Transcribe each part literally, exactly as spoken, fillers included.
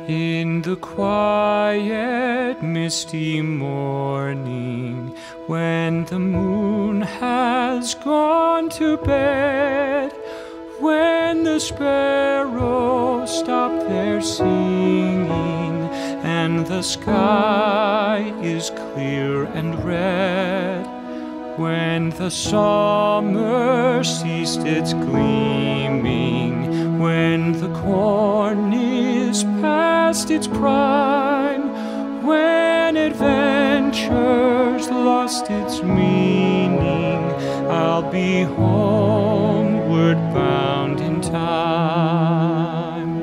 In the quiet, misty morning, when the moon has gone to bed, when the sparrows stop their singing, and the sky is clear and red, when the summer ceased its gleaming, when the corn is past its prime, when adventure's lost its meaning, I'll be homeward bound in time.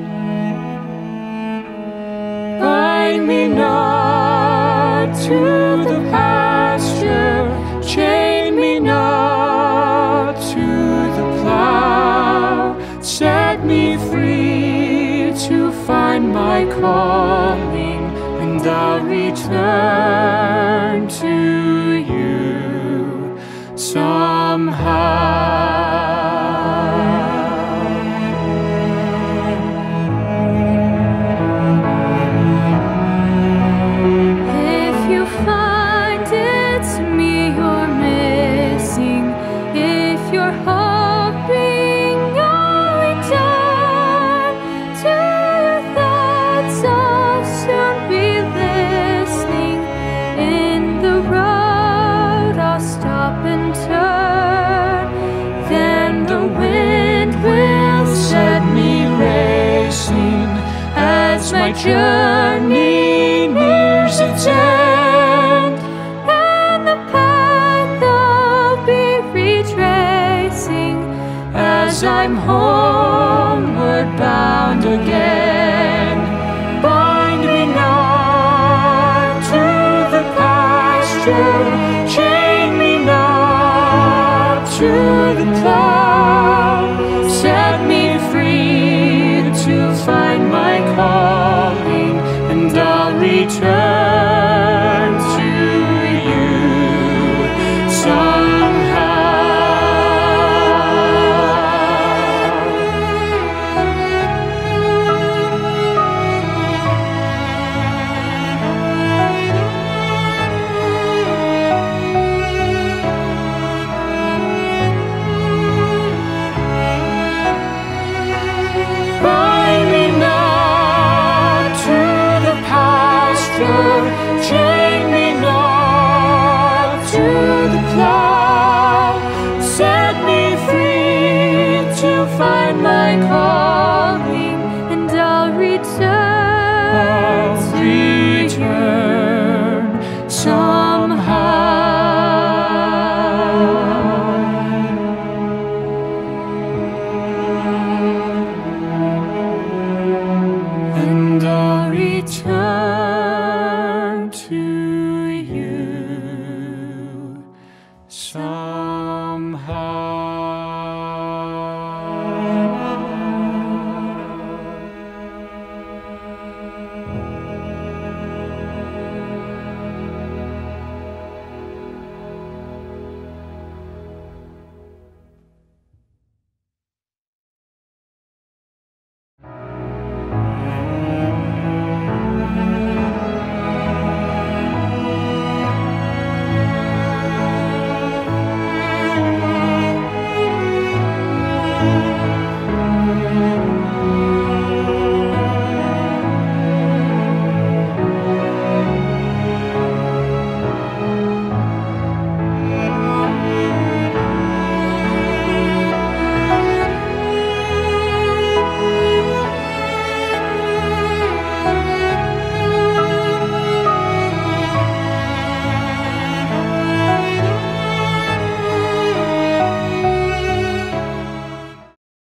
Bind me not to the pasture, chain me not to the plow, set me free to find my calling, and I'll return to you somehow. If you find it's me you're missing, if you're hoping I'll return to your thoughts, I'll soon be listening. In the road I'll stop and turn, then the wind will set me racing as my journey nears its end, and the path I'll be retracing as I'm homeward bound again. Bind me not to the pasture, chain me not to the plow, set me free to find my calling, and I'll return to you somehow. Bind me not to the pasture, chain me not to the plow, set me free to find my calling, and I'll return, I'll return somehow. And I'll return to you somehow.